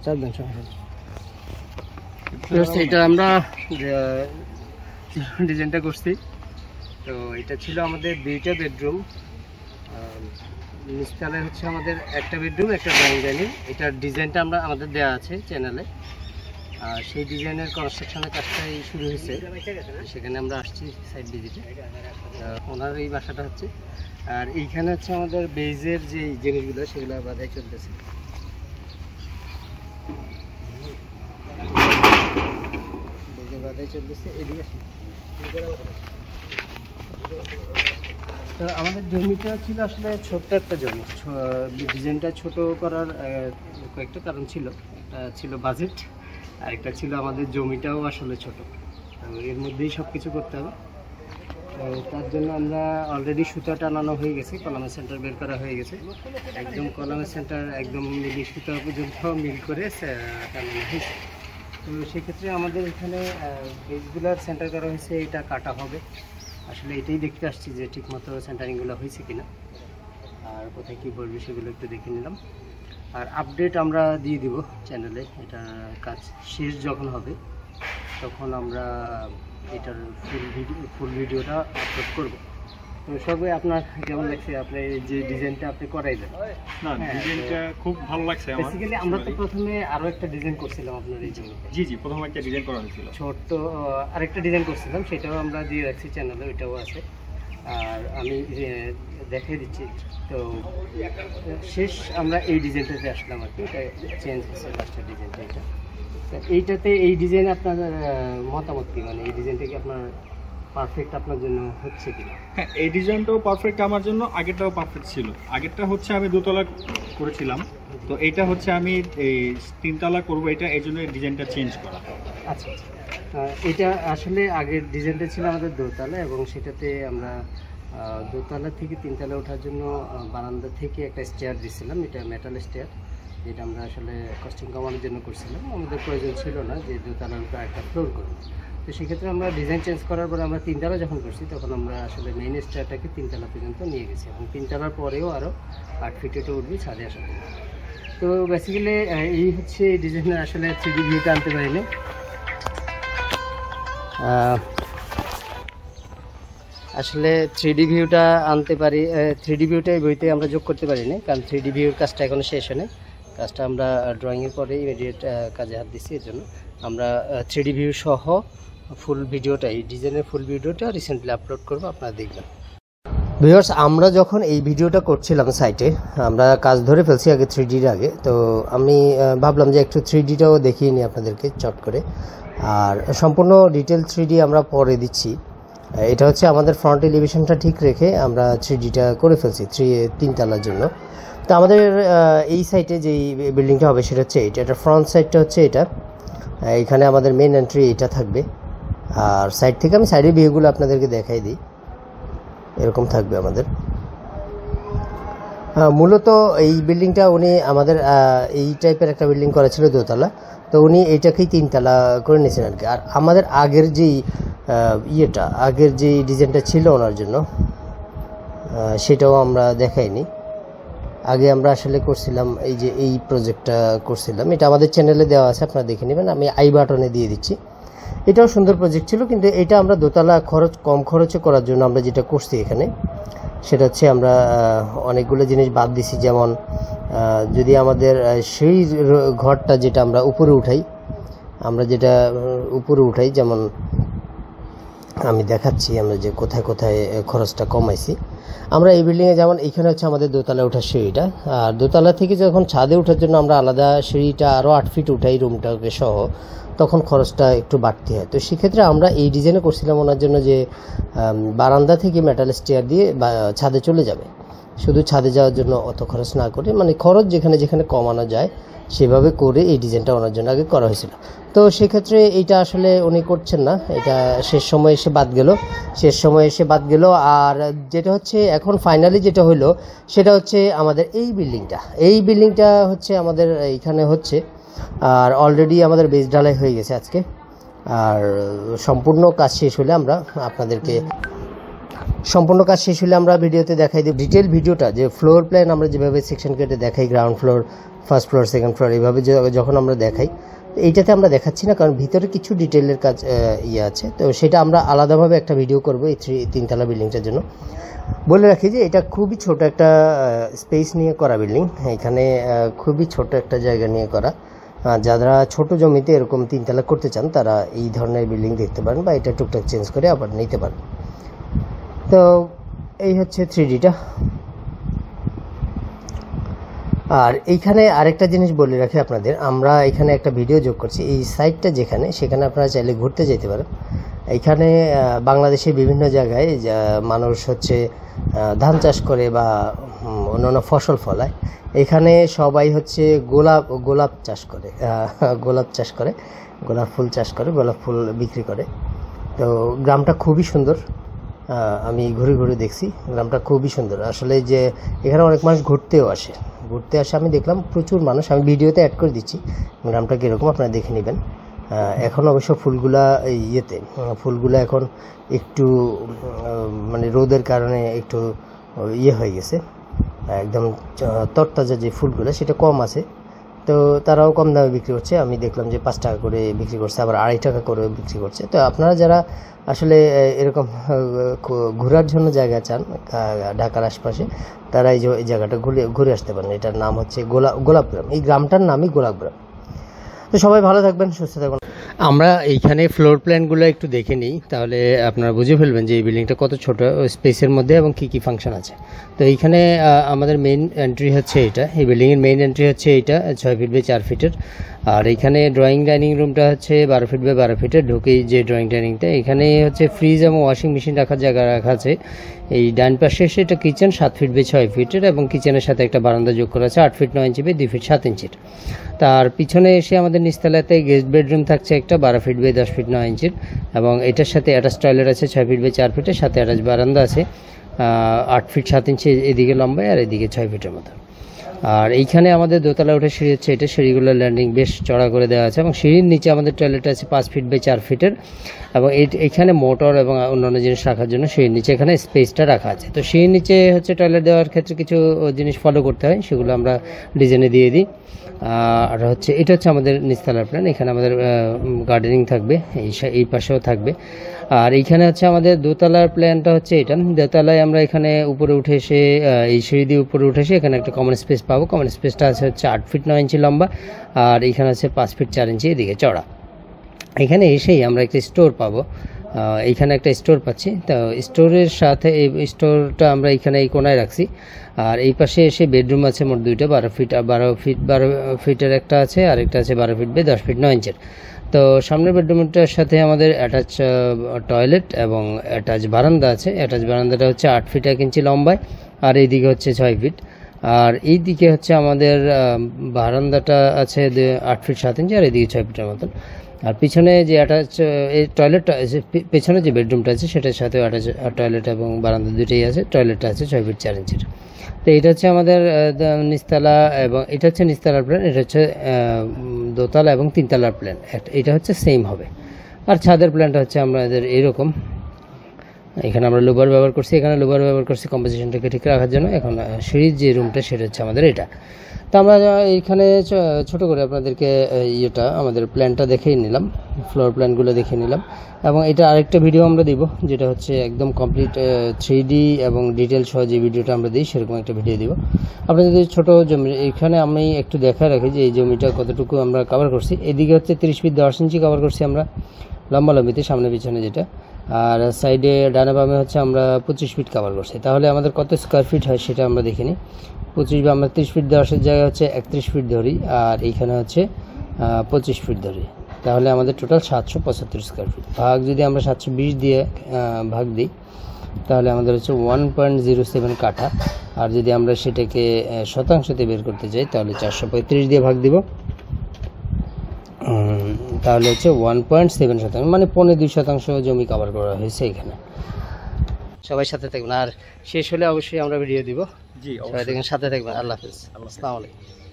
চারজন এটা আমরা ডিজাইনটা করছি। তো এটা ছিল আমাদের 2টা বেডরুম, নিচতলায় হচ্ছে আমাদের একটা বেডরুম, একটা ড্রয়িং ডাইনিং। এটার ডিজাইনটা আমাদের দেওয়া আছে চ্যানেলে। আর সেই ডিজাইনের কনস্ট্রাকশনের কাজটাই শুরু হয়েছে, সেখানে আমরা আসছি সাইড ভিজিটে। ওনার এই বাসাটা হচ্ছে, আর এইখানে হচ্ছে আমাদের বেজের যে জিনিসগুলো সেগুলো বাধাই চলতেছে। তো আমাদের জমিটা ছিল আসলে ছোট্ট একটা জমি। ডিজাইনটা ছোট করার কয়েকটা কারণ ছিল। একটা ছিল বাজেট, আর একটা ছিল আমাদের জমিটাও আসলে ছোট, এর মধ্যেই সব কিছু করতে হবে। তার জন্য আমরা অলরেডি সুতা টানানো হয়ে গেছে, কলামের সেন্টার বের করা হয়ে গেছে। একদম কলামের সেন্টার একদম মিলি সুতা পর্যন্ত মিল করে টানানো হয়েছে। তো সেক্ষেত্রে আমাদের এখানে বেজগুলার সেন্টার করা হয়েছে, এটা কাটা হবে। আসলে এটাই দেখতে আসছি যে ঠিকমতো সেন্টারিংগুলো হয়েছে কিনা, আর কোথায় কী বলবে সেগুলো একটু দেখে নিলাম। আর আপডেট আমরা দিয়ে দিব চ্যানেলে। এটা কাজ শেষ যখন হবে তখন আমরা এটার ফুল ভিডিওটা আপলোড করব। তো সবাই আপনার কেমন লাগছে? আপনি যে ডিজাইনটা আপনি করাইলেন, না ডিজাইনটা খুব ভালো লাগছে আমার। বেসিক্যালি আমরা তো প্রথমে আরো একটা ডিজাইন করছিলাম আপনার এই জমিতে। জি জি, প্রথমে একটা ডিজাইন করা হয়েছিল, ছোট্ট আরেকটা ডিজাইন করছিলাম, সেটাও আমরা দিয়ে রাখছি চ্যানেলে, ওইটাও আছে। আর আমি দেখিয়ে দিচ্ছি। তো শেষ আমরা এই ডিজাইনটাতে আসলাম আর কি, এটা চেঞ্জ হচ্ছে লাস্টের ডিজাইনটা। এটা এইটাতে এই ডিজাইন আপনার মতামত কি? মানে এই ডিজাইনটা কি আপনার পারফেক্ট আপনার জন্য হচ্ছে কিনা? হ্যাঁ, এই ডিজাইনটাও পারফেক্ট আমার জন্য, আগেরটাও পারফেক্ট ছিল। আগেরটা হচ্ছে আমি 2 তলা করেছিলাম, তো এইটা হচ্ছে আমি এই 3 তলা করবো, এটা এই জন্য ডিজাইনটা চেঞ্জ করা। আচ্ছা আচ্ছা, এটা আসলে আগের ডিজাইনটা ছিল আমাদের 2 তলা, এবং সেটাতে আমরা 2 তলা থেকে 3 তলা ওঠার জন্য বারান্দা থেকে একটা স্টেয়ার দিয়েছিলাম। এটা মেটাল স্টেয়ার, যেটা আমরা আসলে কস্টিং কমানোর জন্য করছিলাম। আমাদের প্রয়োজন ছিল না যে 2 তলার উপর একটা ফ্লোর করব। তো সেক্ষেত্রে আমরা ডিজাইন চেঞ্জ করার পরে আমরা 3 তলা যখন করছি, তখন আমরা আসলে মেইন স্টেয়ারটাকে 3 তলা পর্যন্ত নিয়ে গেছি, এবং 3 তলার পরেও আরও 8 ফিটে উঠবি ছাদে আসার জন্য। তো বেসিক্যালি এই হচ্ছে এই ডিজাইনের আসলে 3D ভিউটা আনতে পারিনি। আসলে 3D ভিউটা আনতে পারি, 3D ভিউটা এই বইতে আমরা যোগ করতে পারিনি, কারণ 3D ভিউর কাজটা এখনো শেষ হয়নি। কাজটা আমরা ড্রয়িংয়ের পরে ইমিডিয়েট কাজে হাত দিচ্ছি। এর জন্য আমরা 3D ভিউ সহ ফুল ভিডিওটা, এই ডিজাইনের ফুল ভিডিওটা রিসেন্টলি আপলোড করবো, আপনারা দেখবেন। ভিউয়ার্স, আমরা যখন এই ভিডিওটা করছিলাম সাইটে, আমরা কাজ ধরে ফেলছি আগে 3Dর আগে। তো আমি ভাবলাম যে একটু 3Dটাও দেখিয়ে নিই আপনাদেরকে চট করে, আর সম্পূর্ণ ডিটেল 3D আমরা পরে দিচ্ছি। এটা হচ্ছে আমাদের ফ্রন্ট এলিভেশনটা ঠিক রেখে আমরা 3Dটা করে ফেলছি 3 তলার জন্য। তো আমাদের এই সাইটে যেই বিল্ডিংটা হবে সেটা হচ্ছে এটা ফ্রন্ট সাইডটা হচ্ছে এটা। এখানে আমাদের মেন এন্ট্রি এটা থাকবে, আর সাইড থেকে আমি সাইডের ভিউগুলো আপনাদেরকে দেখাই দিই। এরকম থাকবে আমাদের। মূলত এই বিল্ডিংটা উনি আমাদের এই টাইপের একটা বিল্ডিং করা ছিল 2 তলা, তো উনি এইটাকেই 3 তলা করে নিয়েছেন আর কি। আর আমাদের আগের যেই আগের যে ডিজাইনটা ছিল ওনার জন্য, সেটাও আমরা দেখাইনি। আগে আমরা আসলে করছিলাম এই যে এই প্রজেক্টটা করছিলাম, এটা আমাদের চ্যানেলে দেওয়া আছে, আপনারা দেখে নেবেন, আমি আই বাটনে দিয়ে দিচ্ছি। এটাও সুন্দর প্রজেক্ট ছিল, কিন্তু এটা আমরা 2 তলা কম খরচে করার জন্য আমরা যেটা করছি এখানে, সেটা হচ্ছে আমরা অনেকগুলো জিনিস বাদ দিছি। যেমন যদি আমাদের সেই ঘরটা যেটা আমরা উপরে উঠাই, যেমন আমি দেখাচ্ছি আমরা যে কোথায় কোথায় খরচটা কমাইছি। আমরা এই বিল্ডিংয়ে যেমন এখানে হচ্ছে আমাদের 2 তলা ওঠার সিঁড়িটা, আর 2 তলা থেকে যখন ছাদে ওঠার জন্য আমরা আলাদা সিঁড়িটা আরও 8 ফিট উঠাই রুমটাকে সহ, তখন খরচটা একটু বাড়তি হয়। তো সেক্ষেত্রে আমরা এই ডিজাইনে করছিলাম ওনার জন্য যে বারান্দা থেকে মেটাল স্টেয়ার দিয়ে ছাদে চলে যাবে, শুধু ছাদে যাওয়ার জন্য অত খরচ না করে, মানে খরচ যেখানে যেখানে কমানো যায় সেভাবে করে এই ডিজাইনটা ওনার জন্য আগে করা হয়েছিল। তো সেক্ষেত্রে এইটা আসলে উনি করছেন না, এটা শেষ সময় এসে বাদ গেল। আর যেটা হচ্ছে এখন ফাইনালি যেটা হলো সেটা হচ্ছে আমাদের এই বিল্ডিংটা হচ্ছে আমাদের এইখানে হচ্ছে, আর অলরেডি আমাদের বেস ঢালাই হয়ে গেছে আজকে। আর সম্পূর্ণ কাজ শেষ হলে আমরা আপনাদেরকে সম্পূর্ণ কাজ শেষ হলে আমরা ভিডিওতে দেখাই দিই ডিটেল ভিডিওটা, যে ফ্লোর প্ল্যান আমরা যেভাবে সেকশন কেটে দেখাই, ground floor, first floor, second floor, এইভাবে যখন আমরা দেখাই, এইটাতে আমরা দেখাচ্ছি না, কারণ ভিতরে কিছু ডিটেলের কাজ আছে, তো সেটা আমরা আলাদাভাবে একটা ভিডিও করবো এই 3 বিল্ডিংটার জন্য। বলে রাখি যে এটা খুবই ছোট একটা স্পেস নিয়ে করা বিল্ডিং, এখানে খুবই ছোট একটা জায়গা নিয়ে করা। যারা ছোট জমিতে এরকম 3 তলা করতে চান তারা এই ধরনের বিল্ডিং দেখতে পারেন, বা এটা টুকটাক চেঞ্জ করে আবার নিতে পারেন। তো এই হচ্ছে 3Dটা। আর এইখানে আরেকটা জিনিস বলে রাখি আপনাদের, আমরা এখানে একটা ভিডিও যোগ করছি, এই সাইটটা যেখানে, সেখানে আপনারা চাইলে ঘুরতে যেতে পারেন। এইখানে বাংলাদেশের বিভিন্ন জায়গায় মানুষ হচ্ছে ধান চাষ করে বা অন্যান্য ফসল ফলায়, এখানে সবাই হচ্ছে গোলাপ চাষ করে, গোলাপ ফুল চাষ করে, গোলাপ ফুল বিক্রি করে। তো গ্রামটা খুবই সুন্দর, আমি ঘুরে ঘুরে দেখছি, গ্রামটা খুবই সুন্দর আসলে। যে এখানে অনেক মানুষ ঘুরতে আসে, আমি দেখলাম প্রচুর মানুষ, আমি ভিডিওতে অ্যাড করে দিচ্ছি গ্রামটা কীরকম, আপনারা দেখে নেবেন। এখন অবশ্য ফুলগুলা এখন একটু মানে রোদের কারণে একটু হয়ে গেছে, একদম তরতাজা যে ফুলগুলো সেটা কম আছে, তো তারাও কম দামে বিক্রি করছে। আমি দেখলাম যে 5 টাকা করে বিক্রি করছে, আবার 2.5 টাকা করে বিক্রি করছে। তো আপনারা যারা আসলে এরকম ঘোরার জন্য জায়গা চান ঢাকার আশপাশে, তারা এই জায়গাটা ঘুরে আসতে পারেন। এটার নাম হচ্ছে গোলাপগ্রাম, এই গ্রামটার নামই গোলাপগ্রাম। তো সবাই ভালো থাকবেন, সুস্থ থাকবেন। আমরা এইখানে ফ্লোর প্ল্যানগুলো একটু দেখে নিই, তাহলে আপনারা বুঝে ফেলবেন যে এই বিল্ডিংটা কত ছোট স্পেসের মধ্যে এবং কী কী ফাংশন আছে। তো এইখানে আমাদের মেইন এন্ট্রি হচ্ছে এটা, এই বিল্ডিংয়ের মেইন এন্ট্রি হচ্ছে এইটা 6 ফিট বাই 4 ফিটের। আর এইখানে ড্রয়িং ডাইনিং রুমটা হচ্ছে 12 ফিট বাই 12 ফিটের। ঢুকেই যে ড্রয়িং ডাইনিংটা, এখানে হচ্ছে ফ্রিজ এবং ওয়াশিং মেশিন রাখার জায়গা রাখা আছে। এই ডান পাশে এসে এটা কিচেন 7 ফিট বাই 6 ফিটের, এবং কিচেনের সাথে একটা বারান্দা যোগ করা আছে 8 ফিট 9 ইঞ্চি বাই 2 ফিট 7 ইঞ্চির। তার পিছনে এসে আমাদের নিচতলাতে গেস্ট বেডরুম থাকছে একটা 12 ফিট বাই 10 ফিট 9 ইঞ্চির, এবং এটার সাথে অ্যাটাচ টয়লেট আছে 6 ফিট বাই 4 ফিটের, সাথে অ্যাটাচ বারান্দা আছে 8 ফিট 7 ইঞ্চি এদিকে লম্বায় আর এদিকে 6 ফিটের মতো। আর এইখানে আমাদের দোতলা উঠে সিঁড়ি হচ্ছে এটা, সিঁড়িগুলোর ল্যান্ডিং বেশ চড়া করে দেওয়া আছে, এবং সিঁড়ির নিচে আমাদের টয়লেট আছে 5 ফিট বাই 4 ফিটের, এবং এইখানে মোটর এবং অন্যান্য জিনিস রাখার জন্য সিঁড়ির নিচে এখানে স্পেসটা রাখা আছে। তো সিঁড়ির নিচে হচ্ছে টয়লেট দেওয়ার ক্ষেত্রে কিছু জিনিস ফলো করতে হয়, সেগুলো আমরা ডিজাইনে দিয়ে দিই। আর হচ্ছে এটা হচ্ছে আমাদের নিচতলার প্ল্যান, এখানে আমাদের গার্ডেনিং থাকবে, এই পাশেও থাকবে। আর এইখানে হচ্ছে আমাদের দোতলার প্ল্যানটা হচ্ছে এটা, দোতলায় আমরা এখানে উপরে উঠে এসে এই সিঁড়ি দিয়ে উপরে উঠে এসে এখানে একটা কমন স্পেস পাবো। কমন স্পেসটা আছে হচ্ছে 8 ফিট 9 ইঞ্চি লম্বা, আর এখানে আছে 5 ফিট 4 ইঞ্চি এদিকে চড়া। এখানে এসেই আমরা একটা স্টোর পাবো, এইখানে একটা স্টোর পাচ্ছি। তো স্টোরের সাথে এই স্টোরটা আমরা এখানে এই কোনায় রাখছি। আর এই পাশে এসে বেডরুম আছে মোট 2টা, 12 ফিটের একটা আছে, আর একটা আছে 12 ফিট বাই 10 ফিট 9 ইঞ্চের। তো সামনের বেডরুমটার সাথে আমাদের অ্যাটাচ টয়লেট এবং অ্যাটাচ বারান্দা আছে। অ্যাটাচ বারান্দাটা হচ্ছে 8 ফিট 1 ইঞ্চি লম্বায়, আর এইদিকে হচ্ছে 6 ফিট। আর এই দিকে হচ্ছে আমাদের বারান্দাটা আছে 8 ফিট 7 ইঞ্চি, আর এইদিকে 6 ফিটের মতন। আর পিছনে যে অ্যাটাচ এই টয়লেটটা আছে, পেছনে যে বেডরুমটা আছে সেটার সাথে অ্যাটাচ টয়লেট এবং বারান্দা দুটোই আছে। টয়লেটটা আছে 6 ফিট 4 ইঞ্চির। তো এটা হচ্ছে আমাদের নিচতলা, এবং এটা হচ্ছে নিচতলার প্ল্যান, এটা হচ্ছে দোতলা এবং 3 তলার প্ল্যান, এটা হচ্ছে সেম হবে। আর ছাদের প্ল্যানটা হচ্ছে আমাদের এইরকম, এখানে আমরা লোবার ব্যবহার করছি, এখানে লোবার ব্যবহার করছি কম্পোজিশনটাকে ঠিক রাখার জন্য। এখন সিঁড়ির যে রুমটা সেটা হচ্ছে আমাদের এটা। তো আমরা এইখানে ছোট করে আপনাদেরকে আমাদের প্ল্যানটা দেখেই নিলাম, ফ্লোর প্ল্যানগুলো দেখে নিলাম, এবং এটা আরেকটা ভিডিও আমরা দিব যেটা হচ্ছে একদম কমপ্লিট 3D এবং ডিটেল সহ যে ভিডিওটা আমরা দিই সেরকম একটা ভিডিও দিব। আপনাদের যদি ছোটো জমি, এখানে আমি একটু দেখা রাখি যে এই জমিটা কতটুকু আমরা কভার করছি। এদিকে হচ্ছে 30 ফিট 10 ইঞ্চি কভার করছি আমরা লম্বালম্বিতে, সামনে পিছনে যেটা। আর সাইডে ডানে বামে হচ্ছে আমরা 25 ফিট কভার করছি। তাহলে আমাদের কত স্কোয়ার ফিট হয় সেটা আমরা দেখিনি। 25 বা আমরা 30 ফিট 10-এর জায়গায় হচ্ছে 31 ফিট ধরি, আর এইখানে হচ্ছে 25 ফিট ধরি, তাহলে আমাদের টোটাল 775 স্কোয়ার ফিট। ভাগ যদি আমরা 720 দিয়ে ভাগ দিই তাহলে আমাদের হচ্ছে 1.07 কাঠা। আর যদি আমরা সেটাকে শতাংশতে বের করতে চাই তাহলে 435 দিয়ে ভাগ দিব, তাহলে হচ্ছে 1.7 শতাংশ, মানে 2.5% জমি কভার করা হয়েছে এখানে। সবাই সাথে থাকবেন, আর শেষ হলে অবশ্যই আমরা ভিডিও দিব। জি, সবাই দেখেন, সাথে থাকবেন। আল্লাহ হাফেজ, আসসালামু আলাইকুম।